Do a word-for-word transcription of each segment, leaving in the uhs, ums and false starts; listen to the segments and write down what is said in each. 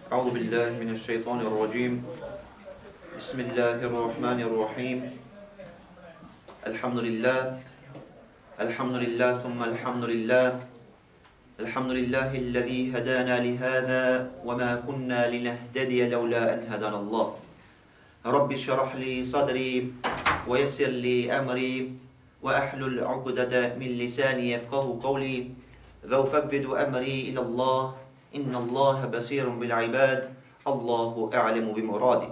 أعوذ بالله من الشيطان الرجيم. بسم الله الرحمن الرحيم. الحمد لله الحمد لله ثم الحمد لله الحمد لله الذي هدانا لهذا وما كنا لنهتدي لولا أن هدانا الله. رب اشرح لي صدري ويسر لي أمري وأحلل عقدة من لساني يفقه قولي وأفوض أمري إلى الله إن الله بصير بالعباد الله أعلم بمرادي.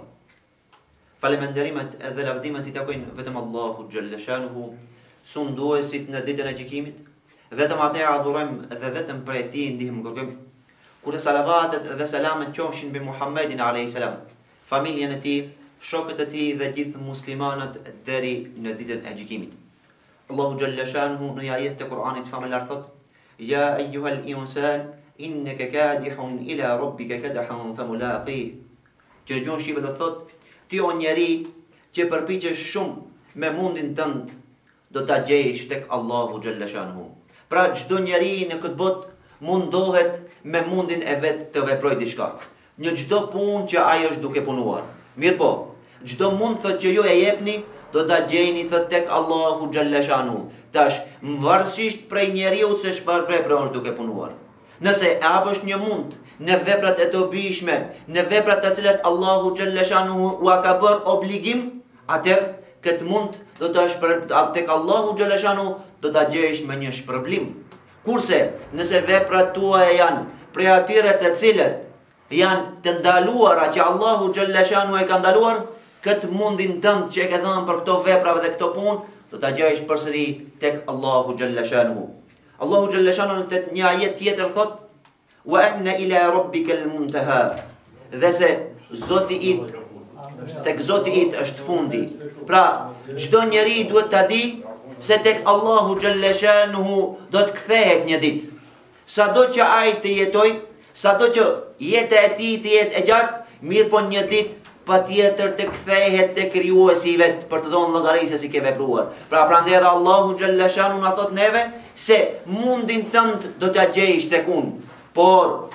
Falënderimet edhe lavdimet i takojnë vetëm Allahut xhalla shanuhu, sunduesit në ditën e gjykimit. Vetëm atë e adhurojmë dhe vetëm prej tij ndihmë kërkojmë. Kur salavatet dhe selamet qofshin mbi Muhammedin alayhis salam, familjen e tij, shokët e tij dhe gjithë muslimanët deri në ditën e gjykimit. Allahu xhalla shanuhu në ajet të Kuranit famëlar thot: Ya ayyuhal insan innaka kadihun ila rabbika kadahan famulaqih. Që gjon shive do thot: ti o njeri që përpiqesh shumë me mundin tënd, do ta gjejsh tek Allahu xhalla shanuhu. Pra çdo njeri në këtë botë mundohet me mundin e vet të veprojë diçka. Në çdo punë që ai është duke punuar. Mirë po, çdo mund thot që ju e jepni, do ta gjejni thot tek Allahu xhalla shanuhu. Tash, varësisht prej njeriu se çfarë vepre është duke punuar. Nëse e hapësh një mund në veprat e dobishme, në veprat të cilat Allahu xhalla shanuhu ua ka bërë obligim, atëherë këtë mund do të shpërb tek Allahu xhalla shanuhu do ta gjesh me një shpërblim. Kurse nëse veprat tuaja janë prej atyre të cilat janë të ndaluara që Allahu xhalla shanuhu e ka ndaluar, këtë mundin tënd që e ke dhënë për këto vepra dhe këto punë, do ta gjesh përsëri tek Allahu xhalla shanuhu. Allahu xhalla shanuhu në një ajet tjetër thot: wa anna ila rabbika al-muntaha. Dhe se Zoti it, tek Zoti it është fundi. Pra, çdo njeri duhet ta di se tek Allahu xhalla shanuhu do të kthehet një ditë. Sado që ai të jetoj, sado që jeta e tij të jetë e gjatë, mirë po një ditë patjetër të kthehet te krijuesi i vet për të dhënë llogari se si ke vepruar. Pra prandaj edhe Allahu xhalla shanuhu na thot neve se mundin tënd do ta gjejsh tek unë. Por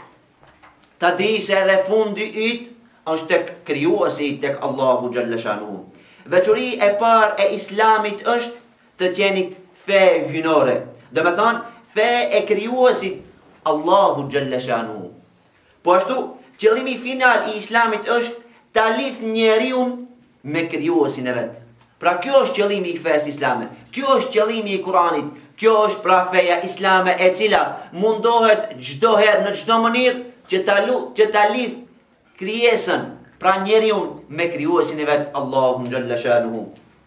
ta di se edhe fundi yt është tek krijuesi, tek Allahu xhalla shanuhu. Veçori e parë e Islamit është të qenit fe hynore. Do të thonë fe e krijuesit Allahu xhalla shanuhu. Po ashtu, qëllimi final i Islamit është ta lidh njeriu me krijuesin e vet. Pra kjo është qëllimi i fesë islame. Kjo është qëllimi i Kuranit. Kjo është pra feja islame e cila mundohet çdo herë në çdo mënyrë që ta që ta lidh krijesën, pra njeriu me krijuesin e vet Allahu xhalla shanuhu.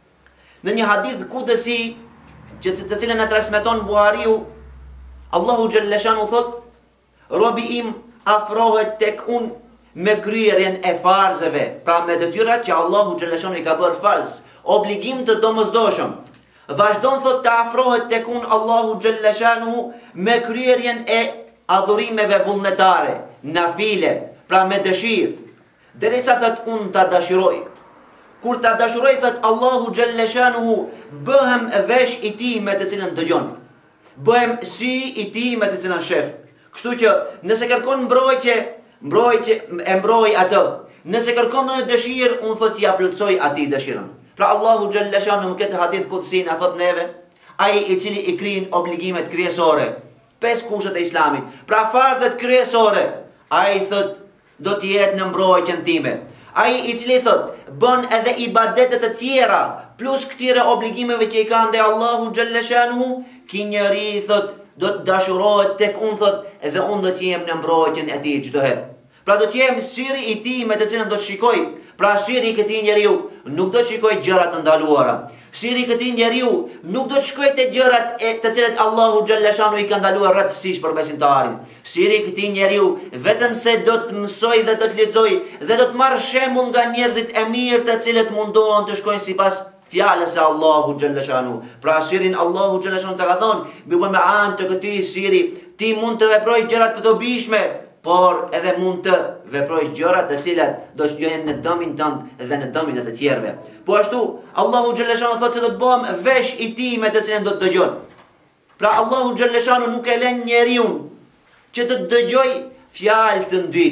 Në një hadith kudësi që të cilën e transmeton Buhariu, Allahu xhalla shanuhu thot: robi im afrohet tek unë me kryerjen e farzeve, pra me detyrat që Allahu xhalla shanuhu i ka bërë farz, obligim të domosdoshëm. Vazhdon thot të afrohet tek unë Allahu xhalla shanuhu me kryerjen e adhurimeve vullnetare, nafile, pra me dëshirë, derisa thot unë ta dashuroj. Kur ta dashuroj thot Allahu xhalla shanuhu, bëhem vesh i tij me të cilën dëgjon. Bëhem sy i tij me të cilën shef. Kështu që nëse kërkon mbrojtje, mbrojtje e mbroj atë. Nëse kërkon një dëshirë, unë thot ja plotësoj atij dëshirën. Pra Allahu xhalla shanuhu në këtë hadith kutsi na thot neve, ai i cili i krin obligimet kryesore, pesë kushtet e Islamit, pra farzet kryesore, ai thot do të jetë në mbrojtjen time. Ai i cili thot bën edhe ibadetet të tjera, plus këtyre obligimeve që i ka ndaj Allahu xhalla shanuhu, ki njeri thot do të dashurohet tek unë thot edhe unë do të jem në mbrojtjen e tij çdo herë. Pra do të jem syri i tij me të cilën do të shikoj. Pra syri i këtij njeriu nuk do të shikoj gjërat të ndaluara. Syri i këtij njeriu nuk do të shkojë te gjërat e të cilat Allahu xhalla shanuhu i ka ndaluar rreptësisht për besimtarin. Syri i këtij njeriu vetëm se do të mësoj dhe do të lexoj dhe do të marr shembull nga njerëzit e mirë të cilët mundohen të shkojnë sipas fjalës së Allahu xhalla shanuhu. Pra syrin Allahu xhalla shanuhu të ka thonë, mbi me anë të këtij syri ti mund të veprojsh gjërat të dobishme, por edhe mund të veprojsh gjëra të cilat do të shkojnë në dëmin tënd dhe në dëmin e të tjerëve. Po ashtu Allahu xhalla shanuhu thotë se do të bëhem vesh i tij me të cilën do të dëgjon. Pra Allahu xhalla shanuhu nuk e lën njeriu që të dëgjoj fjalë të ndyta,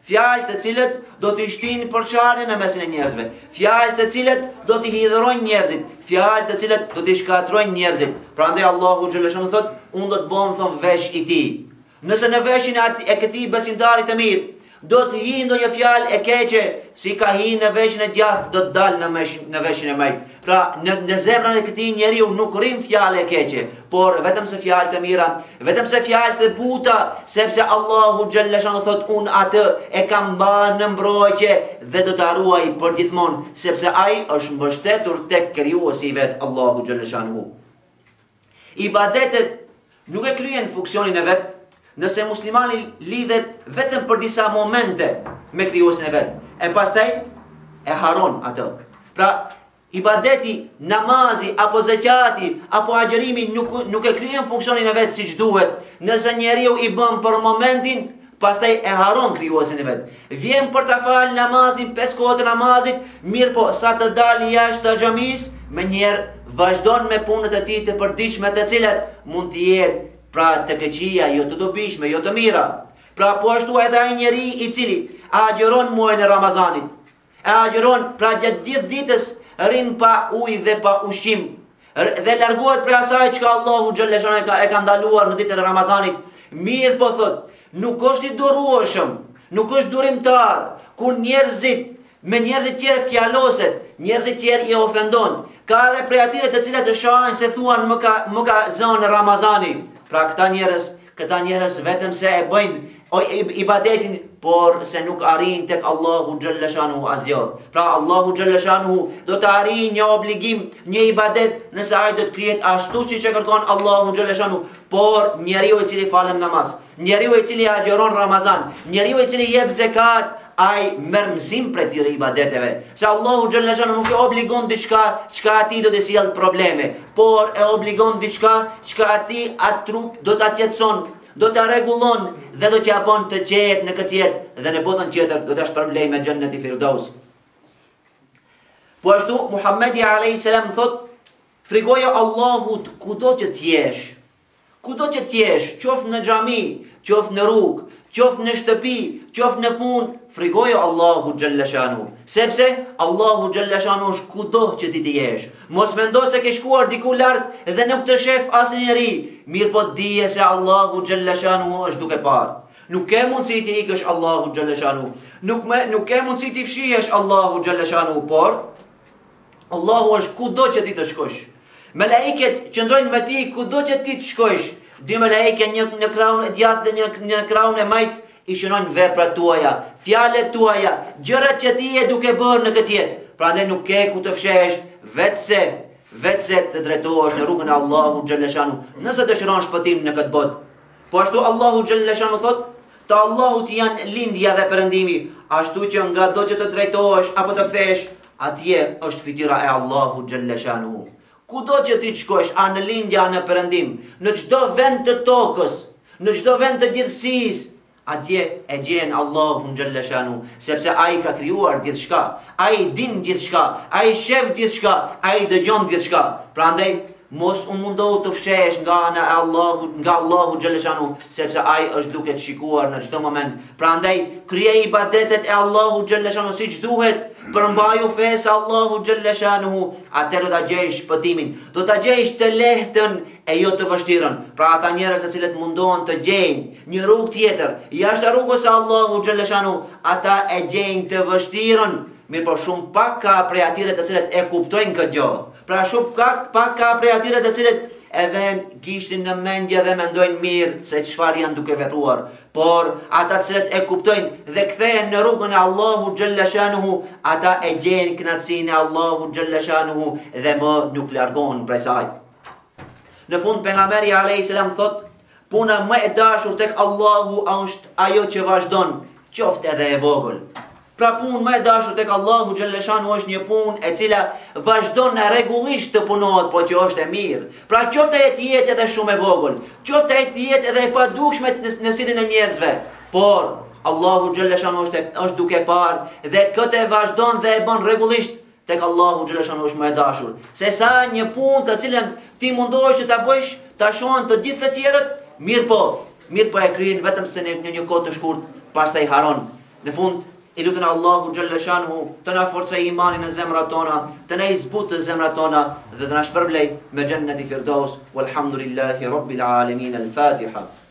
Fjalë të cilët do të shtinë përçarje në mesin e njerëzve. Fjalë të cilët do të hidhërojnë njerëzit. Fjalë të cilët do të shkatrojnë njerëzit. Prandaj Allahu xhallahu thot, unë do të bëhem thon vesh i tij. Nëse në veshin e këtij besimtarit të mirë do të hi ndonjë fjalë e keqe, si ka hi në veshin e djathtë, do të dalë në veshin në veshin e majt. Pra në, në zemrën e këtij njeriu nuk rrin fjalë e keqe, por vetëm se fjalë të mira, vetëm se fjalë të buta, sepse Allahu xhallahu thot, unë atë e kam bërë në mbrojtje dhe do ta ruaj për gjithmonë, sepse ai është mbështetur tek krijuesi i vet, Allahu xhallahu. Ibadetet nuk e kryen funksionin e vet. Nëse muslimani lidhet vetëm për disa momente me krijuesin e vet, e pastaj e haron atë. Pra, ibadeti, namazi, apo zekati, apo agjerimi nuk, nuk e kryen funksionin e vet siç duhet. Nëse njeriu i bën për momentin, pastaj e haron krijuesin e vet. Vjen për ta fal namazin, pesë kohët e namazit, mirë po sa të dalë jashtë xhamisë, më njëherë vazhdon me punët e tij të përditshme, të cilat mund të jenë pra të keqia, jo të dobishme, jo të mira. Pra po ashtu edhe ai njeri i cili agjeron muajin e Ramazanit, e agjeron pra gjatë gjithë ditës, rrin pa ujë dhe pa ushqim, dhe largohet prej asaj çka Allahu xhallahu e ka, e ka ndaluar në ditën e Ramazanit. Mirë po thot, nuk është i durueshëm, nuk është durimtar, kur njerëzit me njerëzit tjerë fjaloset, njerëzit tjerë i ofendon. Ka edhe prej atyre të cilët të shohin se thuan më ka më ka zënë Ramazani. Pra këta njerëz, këta njerëz vetëm se e bëjnë ibadetin, por se nuk arrin tek Allahu xhallahu asgjë. Pra Allahu xhallahu do të arrijë një obligim, një ibadet, nëse ai do të krijet ashtu siç e kërkon Allahu xhallahu. Por njeriu i cili falën namaz, njeriu i cili agjeron Ramazan, njeriu i cili jep zekat, ai merr mësim prej këtyre ibadeteve. Se Allahu xhallahu nuk e obligon diçka çka atij do të sjellë probleme, por e obligon diçka çka atij atë trup do ta qetëson, do ta rregullon dhe do t'ia bën të qetë në këtë jetë dhe në botën tjetër do ta shpërblej me xhennet i Firdaus. Po ashtu Muhamedi alayhis salam thot, frigojo Allahut kudo që t'jesh. Kudo që t'jesh, qoftë në xhami, qoftë në rrugë, qoftë në shtëpi, qoftë në punë, frigojo Allahu xhallahu. Sepse Allahu xhallahu është kudo që ti të jesh. Mos mendo se ke shkuar diku lart dhe nuk të shef asnjëri. Mirë po dije se Allahu xhallahu është duke parë. Nuk ke mundësi ti ikësh Allahu xhallahu. Nuk me, nuk ke mundësi ti fshihesh Allahu xhallahu, por Allahu është kudo që ti të shkosh. Melaiket qëndrojnë me ti kudo që ti të shkosh. Dy melaike, një në krahun e djathtë dhe një në krahun e majt, i shënojnë veprat tuaja, fjalët tuaja, gjërat që ti je duke bërë në këtë jetë. Prandaj nuk ke ku të fshehesh, vetëse, vetëse të drejtohesh në rrugën e Allahu xhallahu, nëse dëshiron shpëtim në këtë botë. Po ashtu Allahu xhallahu thot, të Allahut janë lindja dhe perëndimi, ashtu që nga do që të drejtohesh apo të kthehesh, atje është fytyra e Allahu xhallahu. Kudo që ti shkosh, a në lindja, a në perëndim, në çdo vend të tokës, në çdo vend të gjithësisë, atje e gjen Allahu xhallahu, sepse ai ka krijuar gjithçka, ai din gjithçka, ai shef gjithçka, ai dëgjon gjithçka. Prandaj mos u mundohu të fshehesh nga ana e Allahu, nga Allahu xhallahu, sepse ai është duke të shikuar në çdo moment. Prandaj krije ibadetet e Allahu xhallahu siç duhet, përmbaju fesë Allahu xhallahu, atëherë do ta gjejsh shpëtimin, do ta gjejsh të lehtën e jo të vështirën. Pra ata njerëz të cilët mundohen të gjejnë një rrugë tjetër, jashtë rrugës së Allahu xhallahu, ata e gjejnë të vështirën. Mirë po shumë pak ka prej atyre të cilët e kuptojnë këtë gjë. Pra shumë pak, pak ka prej atyre të cilët e vënë gishtin në mendje dhe mendojnë mirë se çfarë janë duke vepruar. Por ata të cilët e kuptojnë dhe kthehen në rrugën e Allahu xhallahu, ata e gjejnë kënaqësinë e Allahu xhallahu dhe më nuk largohen prej saj. Në fund pejgamberi alayhis salam thot, puna më e dashur tek Allahu është ajo që vazhdon, qoftë edhe e vogël. Pra punë më e dashur tek Allahu xhallahu është një punë e cila vazhdon rregullisht të punohet, po që është e mirë. Pra qoftë ai të jetë edhe shumë e vogël, qoftë ai të jetë edhe e padukshme në sillin e njerëzve, por Allahu xhallahu është është duke parë dhe këtë e vazhdon dhe e bën rregullisht, tek Allahu xhallahu është më e dashur. Se sa një punë të cilën ti mundohesh që ta bësh, ta shohën të gjithë të tjerët, mirë po, mirë po e kryen vetëm se në një kohë të shkurt, pastaj haron. Në fund, i lutën Allahu xhalla shanuhu të na forcojë imanin në zemrat tona, të na zbutë zemrat tona dhe të na shpërblej me xhennet i Firdaus. Walhamdulillahi rabbil alamin. Al-Fatiha.